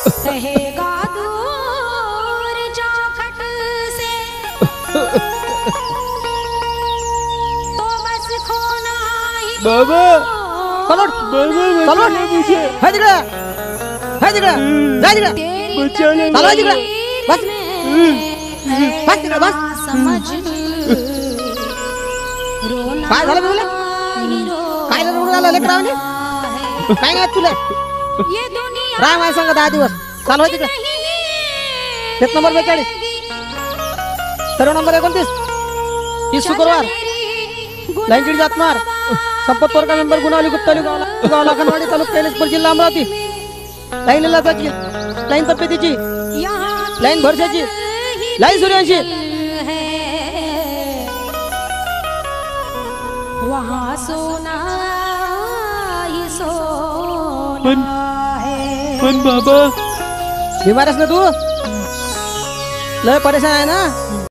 कहेगा दूर चौखट से तो बस खोना ही बाबा चलो बाबा मुझे है तिकडे जा तिकडे तेरी चलो तिकडे बस बस तिकडे बस समझ रोना काय झालं तुला काय झालं उडाला लेकरावने काय नाही तुला ये दुनिया राम आहे सांगा 10 दिवस चालू आहे तिकडे खेत नंबर 42 सर्व नंबर 29 30 शुक्रवार लाईन जातणार संपत वर्ग मेंबर गुणावली गुप्ताली गाव लाखनवाडी तालुका कैलासपूर जिल्हा अमरावती लाईन लाजाची लाईन तपेतीची लाईन भरशाची लाईन सूर्यांशी वहाँ सोना ही सोना है। पण बाबा बीमार आहेस ना तू लय परेशान आहे ना